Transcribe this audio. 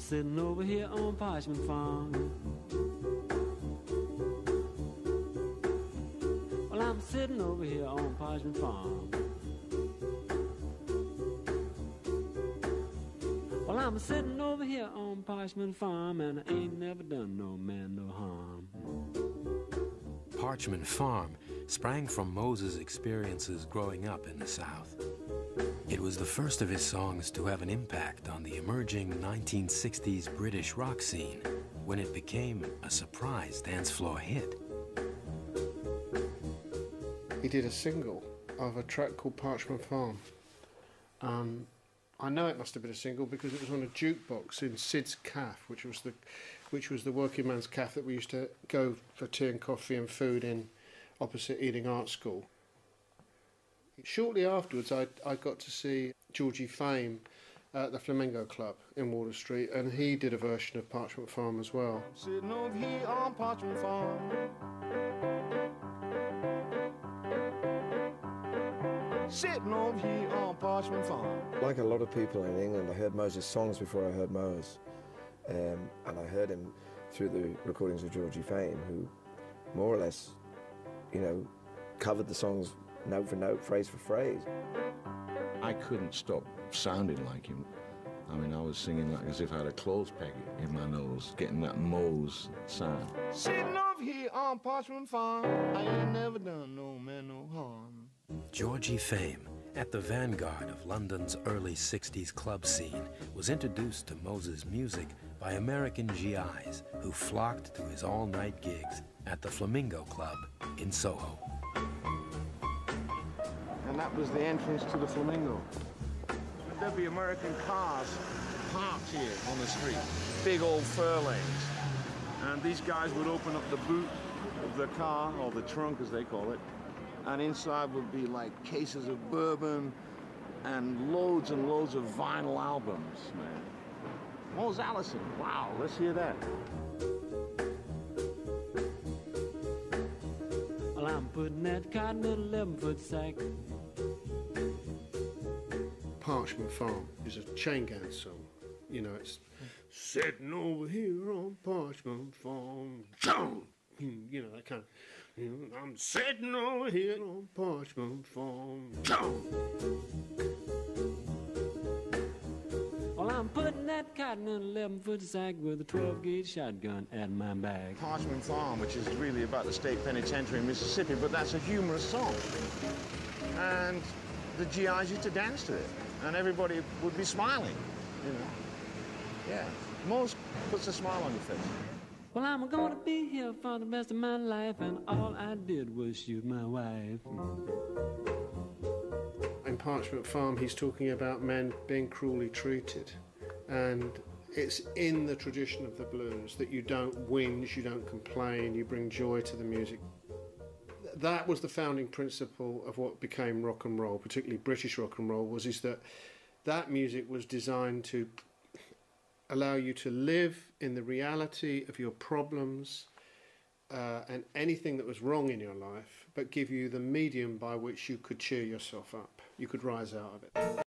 sitting over here on Parchment Farm. Well, I'm sitting over here on Parchment Farm. Well, I'm sitting over here on Parchment Farm, and I ain't never done no man no harm. Parchment Farm sprang from Moses' experiences growing up in the South. It was the first of his songs to have an impact on the emerging 1960s British rock scene when it became a surprise dance floor hit. He did a single of a track called Parchment Farm. I know it must have been a single because it was on a jukebox in Sid's Cafe, which was the working man's cafe that we used to go for tea and coffee and food in opposite Ealing Art School. Shortly afterwards, I got to see Georgie Fame at the Flamingo Club in Water Street, and he did a version of Parchment Farm as well. I'm sitting over here on Parchment Farm. Sitting over here on Parchment Farm. Like a lot of people in England, I heard Moses' songs before I heard Mose. And I heard him through the recordings of Georgie Fame, who more or less, you know, covered the songs note for note, phrase for phrase. I couldn't stop sounding like him. I mean, I was singing like as if I had a clothes peg in my nose, getting that Mose sound. Sitting over here on Parchment Farm, I ain't never done no man no harm. Georgie Fame, at the vanguard of London's early 60s club scene, was introduced to Moses' music by American GIs who flocked to his all-night gigs at the Flamingo Club in Soho. And that was the entrance to the Flamingo. There'd be American cars parked here on the street, big old fur lanes. And these guys would open up the boot of the car, or the trunk as they call it, and inside would be like cases of bourbon and loads of vinyl albums, man. Mose Allison, wow, let's hear that. Well, I'm putting that cotton in an 11-foot sack. Parchment Farm is a chain gang song. You know, it's sitting over here on Parchment Farm. You know, that kind of, you know, I'm sitting over here on Parchment Farm. Well, I'm putting that cotton in an 11-foot sack with a 12-gauge shotgun at my back. Parchment Farm, which is really about the state penitentiary in Mississippi, but that's a humorous song. And the GIs used to dance to it, and everybody would be smiling, you know. Yeah, Mose puts a smile on your face. Well, I'm gonna be here for the rest of my life, and all I did was shoot my wife. In Parchment Farm, he's talking about men being cruelly treated, and it's in the tradition of the blues that you don't whinge, you don't complain, you bring joy to the music. That was the founding principle of what became rock and roll, particularly British rock and roll, is that music was designed to allow you to live in the reality of your problems and anything that was wrong in your life, but give you the medium by which you could cheer yourself up. You could rise out of it.